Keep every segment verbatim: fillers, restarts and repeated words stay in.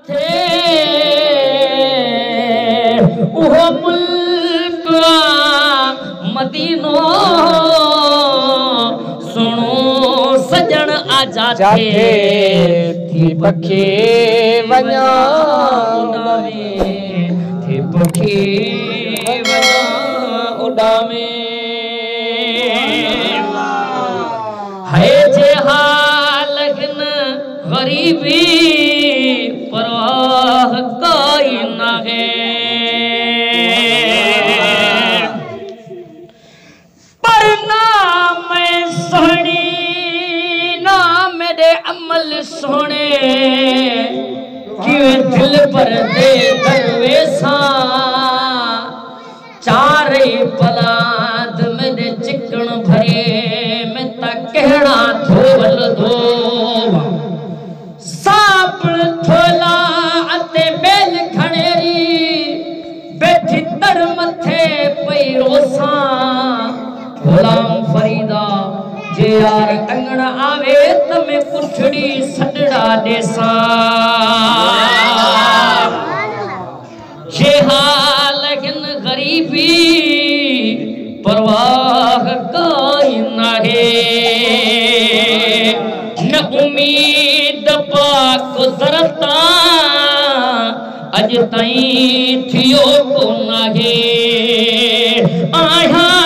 थे उहो मुल्क मदीनो सुनो सजन आजा थे थी पखे वञा उडामे थी पखे वञा उडामे है जे हाल हिन गरीबी परवाह कोई न है पर नाम सोहनी ना मेरे अमल सोने क्यों दिल पर दे दरवेसा चारे पलाद मेरे चिकन भरे मैं तक कहना धोवल धो सापड़ थोला अते बेल खणेरी बैठी तर मथे पई रोसा गुलाम फरीदा जे यार अंगण आवे तमे कुठड़ी सडड़ा देसा जे हाल हिन गरीबी परवाह कोई न है न उम्मीद पाक दरता अज ताईं थियो कोन है आया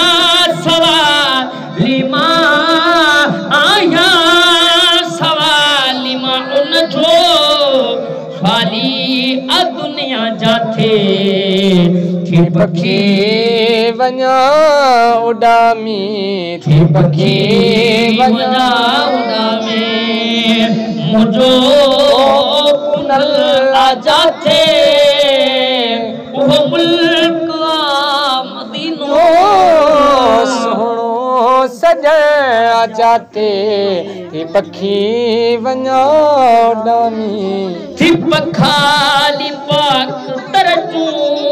सवाली मां आया सवाली मां उन जो खाली आ दुनिया जाथे थी पखे वञा उडामी थी पखे वञा उडामी मुझो पुनल आजा थे उहो मुल्क मदीनो सोहणो सजन आजा थे थी पखी वञा उडामी थी पखाली पाक तरजू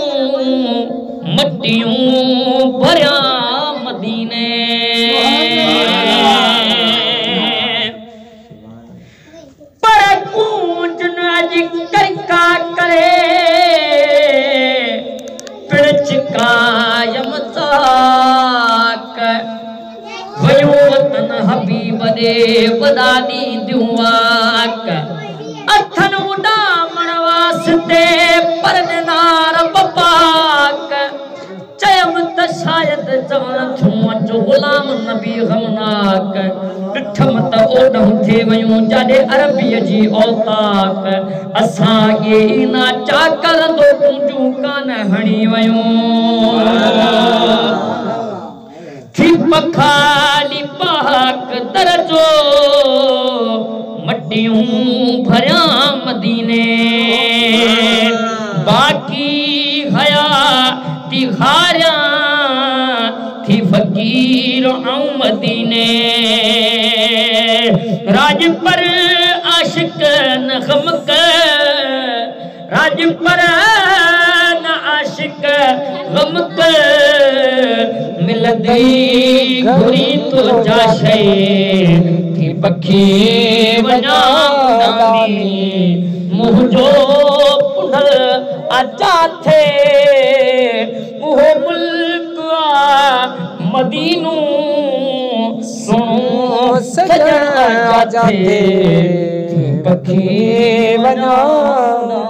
मटियूं भरिया मदीने पर कूंज नज करका करे पिड़च कायम ताक वयो तन हबीब दे वदानी दुआक अथन उडामण वास्ते परनार बपाक चयम त शायद चवण छूं अचो गुलाम नबी गमनाक ॾिठम त ओॾम थे वयूं जाॾे अरबीअ जी औताक असां ये ना चाकर दो तुंहिंजूं कान हणी वयूं थी पखाली पाक दरजो मटियूं भरिया मदीने बाकी हया ती हारिया थी फकीर आऊं मदीने राज पर आशिक न गम कर राज पर न आशिक गम कर मिलदी घुरी तो जाशे थी पखी वञा उडामी मुझो पुनल आजा थे उहो मुल्क मदीनो सुनो सजन आजा थे पखी वञा